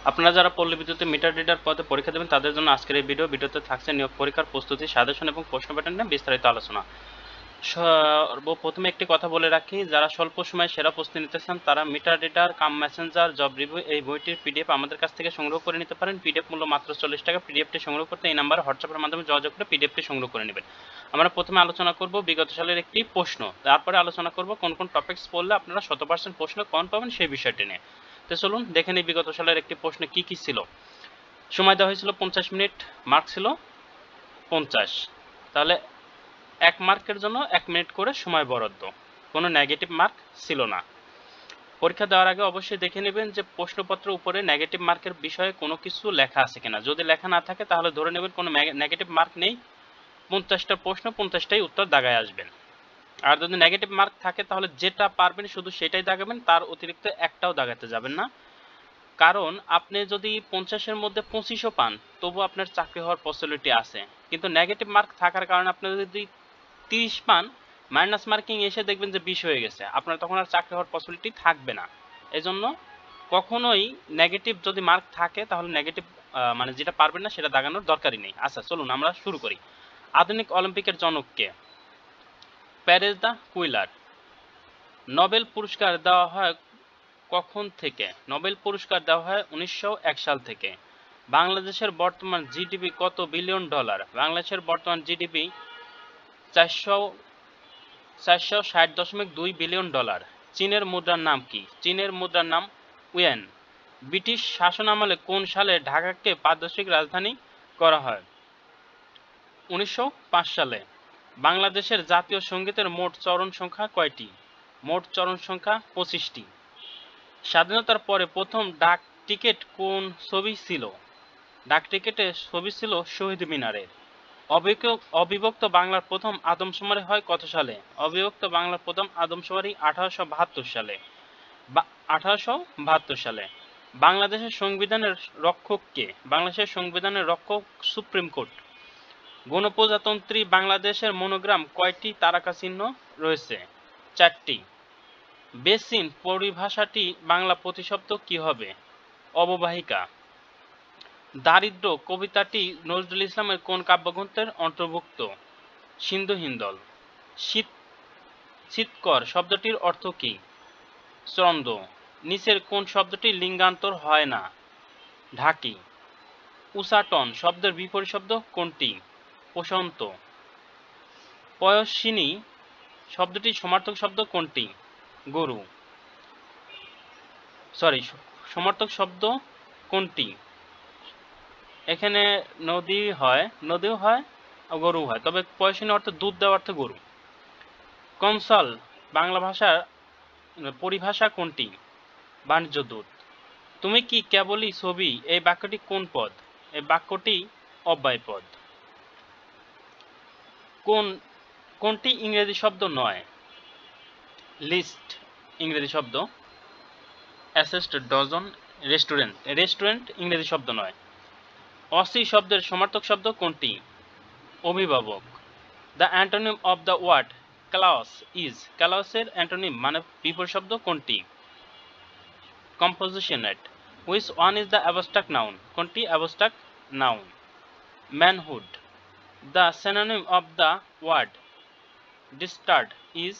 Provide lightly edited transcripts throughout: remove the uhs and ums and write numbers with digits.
আপনারা যারা পল্লী বিদ্যুতের মিটার রিডার পদে পরীক্ষা দেবেন তাদের জন্য আজকের এই ভিডিওতে থাকছে নিয়োগ পরীক্ষার প্রস্তুতি, সাজেশন এবং প্রশ্ন প্যাটার্ন নিয়ে বিস্তারিত আলোচনা। সর্বপ্রথমে একটি কথা বলে রাখি, যারা স্বল্প সময়ে সেরা প্রস্তুতি নিতে চান তারা meter reader cum messenger job review এই বইটির পিডিএফ আমাদের কাছ থেকে সংগ্রহ করে নিতে পারেন। পিডিএফ মূল্য মাত্র 40 টাকা। পিডিএফটি সংগ্রহ করতে এই নাম্বারে হোয়াটসঅ্যাপের মাধ্যমে যোগাযোগ করে পিডিএফটি সংগ্রহ করে নেবেন। আমরা প্রথমে আলোচনা করব বিগত সালের একটি প্রশ্ন, তারপরে আলোচনা করব কোন কোন টপিকস পড়লে আপনারা 100% প্রশ্ন কমন পাবেন সেই বিষয়টি নিয়ে। তো চলুন দেখে নিই বিগত সালের একটি প্রশ্ন কি কি ছিল। সময় দেওয়া হয়েছিল 50 মিনিট, মার্ক ছিল 50। তাহলে 1 মার্কের জন্য 1 মিনিট করে সময় বরাদ্দ, কোনো নেগেটিভ মার্ক ছিল না। পরীক্ষা দেওয়ার আগে অবশ্যই দেখে নেবেন যে প্রশ্নপত্রের উপরে নেগেটিভ মার্কের বিষয়ে কোনো কিছু লেখা আছে কিনা। যদি লেখা না থাকে তাহলে ধরে নেবেন কোনো নেগেটিভ মার্ক নেই। 50টা প্রশ্ন 50টাই উত্তর দাগায় আসবেন। আর যদি নেগেটিভ মার্ক থাকে তাহলে যেটা পারবেন শুধু সেটাই দাগাবেন, তার অতিরিক্ত একটাও দাগাতে যাবেন না। কারণ আপনি যদি 50-এর মধ্যে 25ও পান তবু আপনার চাকরি হওয়ার পসিবিলিটি আছে, কিন্তু নেগেটিভ মার্ক থাকার কারণে আপনি যদি 30 পান, মাইনাস মার্কিং এসে দেখবেন যে 20 হয়ে গেছে, আপনার তখন আর চাকরি হওয়ার পসিবিলিটি থাকবে না। এজন্য কখনোই নেগেটিভ যদি মার্ক থাকে তাহলে নেগেটিভ মানে যেটা পারবেন না সেটা দাগানোর দরকারই নেই। আচ্ছা চলুন আমরা শুরু করি। আধুনিক অলিম্পিকের জনক কে? প্যারিস দ্য কুইলার। নোবেল পুরস্কার দেওয়া হয় কখন থেকে? নোবেল পুরস্কার দেওয়া হয় 1901 সাল থেকে। বাংলাদেশের বর্তমান জিডিপি কত বিলিয়ন ডলার? বাংলাদেশের বর্তমান জিডিপি 460.2 বিলিয়ন ডলার। চীনের মুদ্রার নাম কি? চীনের মুদ্রার নাম ইয়েন। ব্রিটিশ শাসনামলে কোন সালে ঢাকাকে প্রাদেশিক রাজধানী করা হয়? 1905 সালে। বাংলাদেশের জাতীয় সঙ্গীতের মোট চরণ সংখ্যা কয়টি? মোট চরণ সংখ্যা 25টি। স্বাধীনতার পরে প্রথম ডাক টিকিট কোন ছবি ছিল? ডাক টিকিটের ছবি ছিল শহীদ মিনারের। অবিভক্ত বাংলার প্রথম আদমশুমারি হয় কত সালে? অবিভক্ত বাংলার প্রথম আদমশুমারি 1872 সালে। 1872 সালে। বাংলাদেশের সংবিধানের রক্ষক কে? বাংলাদেশের সংবিধানের রক্ষক সুপ্রিম কোর্ট। গণপ্রজাতন্ত্রী বাংলাদেশের মনোগ্রাম কয়টি তারকা চিহ্ন রয়েছে? 4টি। বেসিন পরিভাষাটি বাংলা প্রতিশব্দ কি হবে? অববাহিকা। দারিদ্র কবিতাটি নজরুল ইসলামের কোন কাব্যগ্রন্থের অন্তর্ভুক্ত? সিন্ধু হিন্দল। শীতকর শব্দটির অর্থ কি? চন্দ্র। নিচের কোন শব্দটি লিঙ্গান্তর হয় না? ঢাকি। উচাটন শব্দের বিপরীত শব্দ কোনটি? প্রশান্ত। পয়সিনী শব্দটির সমার্থক শব্দ কোনটি? গরু। সমার্থক শব্দ কোনটি? এখানে নদীও হয় গরু হয়, তবে পয়সিনী অর্থে দুধ দেওয়ার অর্থে গরু। কনসাল বাংলা ভাষার পরিভাষা কোনটি? বাণিজ্য দূত। তুমি কি কেবলই ছবি এই বাক্যটি কোন পদ? এই বাক্যটি অব্যয় পদ। কোনটি ইংরেজি শব্দ নয়? লিস্ট ইংরেজি শব্দ। অ্যাসেস্ট ডজন রেস্টুরেন্ট ইংরেজি শব্দ নয়। অসি শব্দের সমার্থক শব্দ কোনটি? অভিভাবক। The antonym of the word class is. ক্লাসের অ্যান্টোনিম মানে বিপরীত শব্দ কোনটি? Compassionate. Which one is the abstract noun? কোনটি abstract noun? Manhood. The synonym of the word dastard is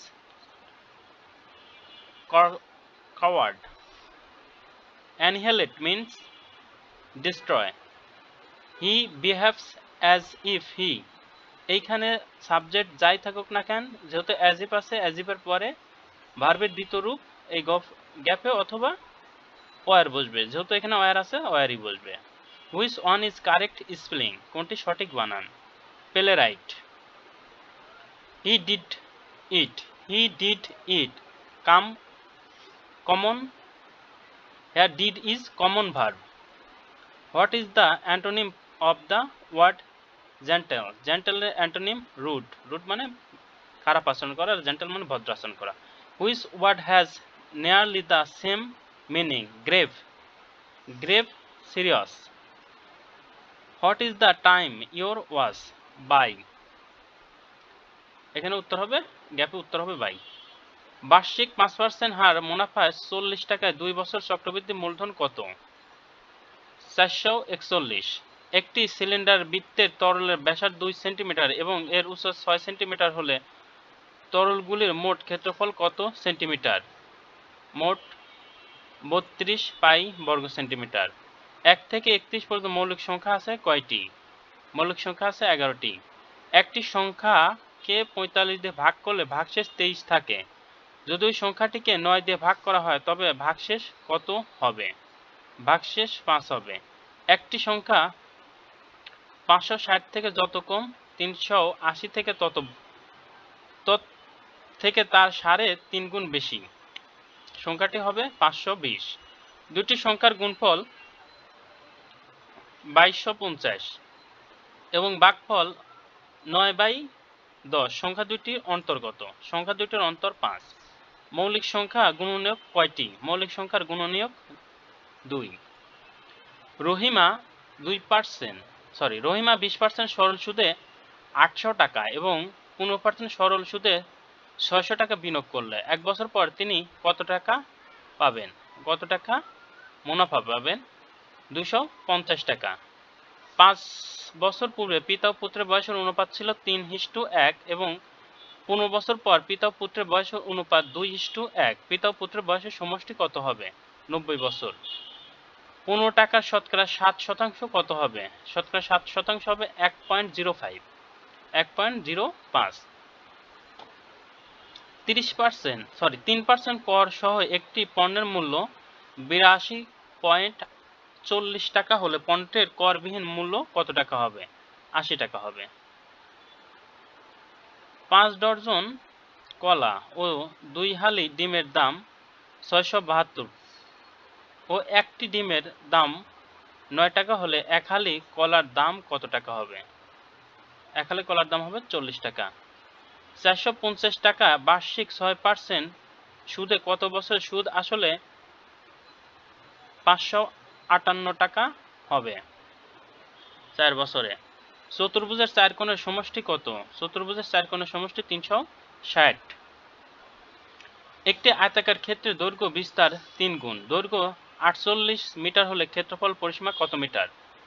coward. Annihilate means destroy. He behaves as if he. এইখানে subject যাই থাকুক না কেন, যেহেতু অ্যাজ ইফ আছে, অ্যাজ ইফের পরে ভার্বের দ্বিতীয় রূপ এই গ্যাপে অথবা ওয়ার বসবে, যেহেতু এখানে ওয়ার আছে ওয়ারই বসবে। Which one is correct spelling? কোনটি সঠিক বানান? Playwright. He did it common. Here did is common verb. What is the antonym of the word gentle? Gentle এর antonym rude. Rude মানে খারাপ আচরণ করা, আর gentle মানে ভদ্র আচরণ করা। Which word has nearly the same meaning? Grave. Serious. What is the time your was? By. এখানে উত্তর হবে গ্যাপে উত্তর হবে by. বার্ষিক 5% হার মুনাফায় 40 টাকায় 2 বছর চক্রবৃদ্ধি মূলধন কত? 441 একটি সিলিন্ডার বৃত্তের তরলের ব্যাসার্ধ 2 সেন্টিমিটার এবং এর উচ্চতা 6 সেন্টিমিটার হলে তরলগুলির মোট ক্ষেত্রফল কত সেন্টিমিটার? মোট 32 পাই বর্গ সেন্টিমিটার। 1 থেকে 31 পর্যন্ত মৌলিক সংখ্যা আছে কয়টি? মৌলিক সংখ্যা আছে 11টি। একটি সংখ্যাকে 45 দিয়ে ভাগ করলে ভাগশেষ 23 থাকে। যদি ওই সংখ্যাটিকে 9 দিয়ে ভাগ করা হয় তবে ভাগশেষ কত হবে? ভাগশেষ 5 হবে। একটি সংখ্যা 560 থেকে যত কম 380 থেকে তত থেকে তার 3.5 গুণ বেশি, সংখ্যাটি হবে 520। দুটি সংখ্যার গুণফল 2250 এবং ভাগফল 9/10 সংখ্যা দুটির অন্তর্গত। সংখ্যা দুটির অন্তর 5। মৌলিক সংখ্যা গুণনীয়ক কয়টি? মৌলিক সংখ্যার গুণনীয়ক 2। রহিমা 20% সরল সুদে 800 টাকা এবং 15% সরল সুদে 600 টাকা বিনিয়োগ করলে 1 বছর পর তিনি কত টাকা পাবেন? কত টাকা মুনাফা পাবেন? 250 টাকা। 5 বছর পূর্বে পিতা ও পুত্রের বয়সের অনুপাত ছিল 3:1 এবং 15 বছর পর পিতা ও পুত্রের বয়সের অনুপাত 2:1। পিতা ও পুত্রের বয়সের সমষ্টি কত হবে? 90 বছর। 15 টাকার শতকরা 7% কত হবে? শতকরা 7% হবে 1.05। 3% কর সহ একটি পণ্যের মূল্য 82.40 টাকা হলে পণ্যটির করবিহীন মূল্য কত টাকা হবে? 80 টাকা হবে। 5 ডজন কলা ও 2 হালি ডিমের দাম 672 ও একটি ডিমের দাম 9 টাকা হলে 1 হালি কলার দাম কত টাকা হবে? 1 হালি কলার দাম হবে 40 টাকা। 450 টাকা বার্ষিক 6% সুদে কত বছর সুদ আসলে 558 টাকা হবে? 4 বছরে। চতুর্ভুজের 4 কোণের সমষ্টি কত? চতুর্ভুজের 4 কোণের সমষ্টি 360। একটি আয়তাকার ক্ষেত্রের দৈর্ঘ্য বিস্তার 3 গুণ। দৈর্ঘ্য 48 মিটার হলে ক্ষেত্রফল পরিসীমা কত মিটার?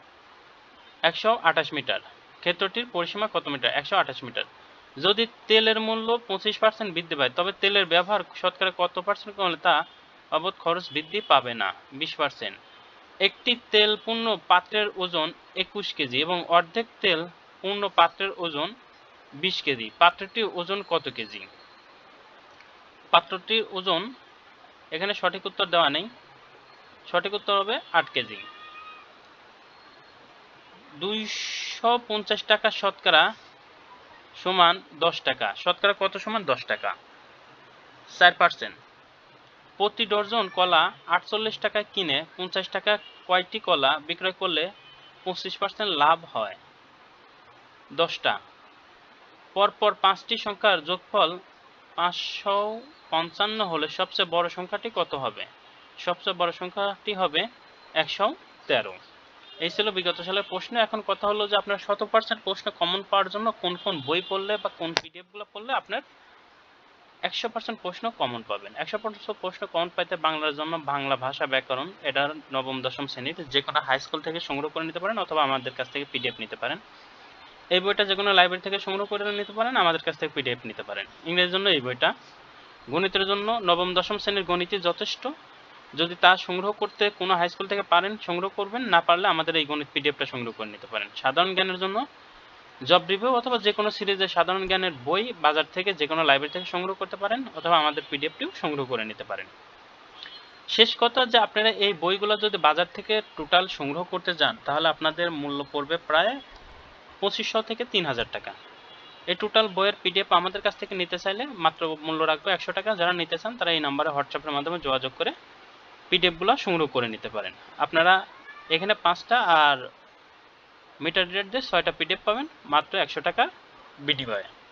128 মিটার। ক্ষেত্রটির পরিসীমা কত মিটার? 128 মিটার। যদি তেলের মূল্য 25% বৃদ্ধি পায় তবে তেলের ব্যবহার শতকরা কত পার্সেন্ট কমলে তা বাবদ খরচ বৃদ্ধি পাবে না? 20%। একটি তেল পূর্ণ পাত্রের ওজন 21 কেজি এবং অর্ধেক তেল পূর্ণ পাত্রের ওজন 20 কেজি। পাত্রটির ওজন কত কেজি? পাত্রটির ওজন এখানে সঠিক উত্তর দেওয়া নেই, সঠিক উত্তর হবে 8 কেজি। 250 টাকা শতকরা সমান 10 টাকা। শতকরা কত সমান 10 টাকা? 4%। প্রতি ডজন কলা 48 টাকায় কিনে 50 টাকা কয়টি কলা বিক্রয় করলে 25% লাভ হয়? 10টা। পরপর 5টি সংখ্যার যোগফল 555 হলে সবচেয়ে বড় সংখ্যাটি কত হবে? সবচেয়ে বড় সংখ্যাটি হবে 113। এই ছিল বিগত সালের প্রশ্ন। এখন কথা হলো যে আপনার 100% প্রশ্ন কমন পাওয়ার জন্য কোন কোন বই পড়লে বা কোন পিডিএফগুলো পড়লে আপনার 100% প্রশ্ন কমন পাবেন। 100% প্রশ্ন কমন পাইতে বাংলার জন্য বাংলা ভাষা ব্যাকরণ, এটা নবম দশম শ্রেণীর যে কোনো হাই স্কুল থেকে সংগ্রহ করে নিতে পারেন অথবা আমাদের কাছ থেকে পিডিএফ নিতে পারেন। এই বইটা যে কোনো লাইব্রেরি থেকে সংগ্রহ করে নিতে পারেন, আমাদের কাছ থেকে পিডিএফ নিতে পারেন। ইংরেজির জন্য এই বইটা। গণিতের জন্য নবম দশম শ্রেণীর গণিতই যথেষ্ট। যদি তা সংগ্রহ করতে কোনো হাই স্কুল থেকে পারেন সংগ্রহ করবেন, না পারলে আমাদের এই গণিত পিডিএফটা সংগ্রহ করে নিতে পারেন। সাধারণ জ্ঞানের জন্য জব রিভিউ অথবা যে কোনো সিরিজের সাধারণ জ্ঞানের বই বাজার থেকে যে কোনো লাইব্রেরি থেকে সংগ্রহ করতে পারেন অথবা আমাদের পিডিএফটিও সংগ্রহ করে নিতে পারেন। শেষ কথা যে আপনারা এই বইগুলো যদি বাজার থেকে টোটাল সংগ্রহ করতে যান তাহলে আপনাদের মূল্য পড়বে প্রায় 2500 থেকে 3000 টাকা। এই টোটাল বইয়ের পিডিএফ আমাদের কাছ থেকে নিতে চাইলে মাত্র মূল্য রাখবে 100 টাকা। যারা নিতে চান তারা এই নাম্বারে হোয়াটসঅ্যাপের মাধ্যমে যোগাযোগ করে পিডিএফগুলো সংগ্রহ করে নিতে পারেন। আপনারা এখানে 5টা আর মিটার রেট দিয়ে 6টা পিডিএফ পাবেন মাত্র 100 টাকা বিনিময়ে।